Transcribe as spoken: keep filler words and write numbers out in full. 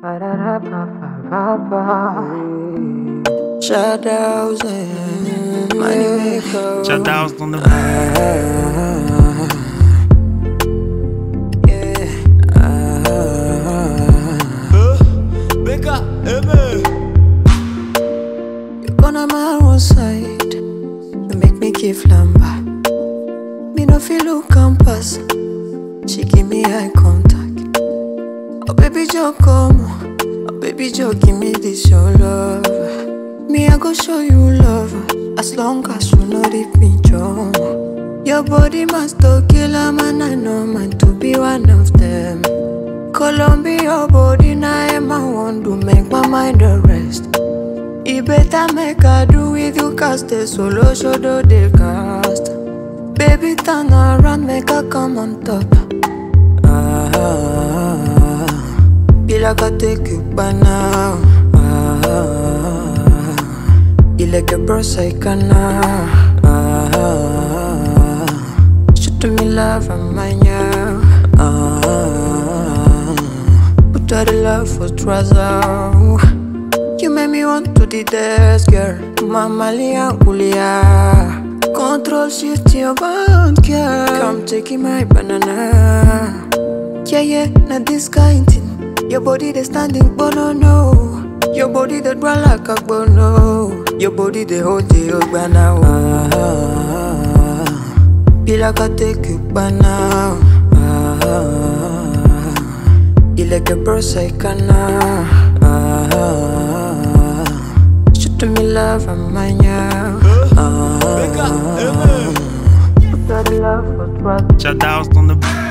Shadawz, money maker. Shadawz on the You're gonna my one side. You make me give lamba. Me no feel look compass. She give me eye contact. Oh baby Joe come. Oh baby Joe give me this your love. Me I go show you love. As long as you know leave me Joe. Your body must kill a man. I know man to be one of them. Columbia body na I want to make my mind the rest. It better make I do with you cast the solo show do the cast. Baby turn around make I come on top. Ah, feel like I take you by now. Ah, you like a bro can ah, shoot to me love and mine yeah. Ah, put all the love for trouble. You make me want to the desk, girl. Mama Lia Ulia. Control shift your bond, girl. Come taking my banana. Yeah, yeah, not this kind thing. Your body they standing, but no, no. Your body that run like a bono. Your body they hold the old now. Ah, feel like I take you by now. Ah, you like a bro can ah, shoot to me love and mine yeah. Ah, put all the love for trust. Shadawz on the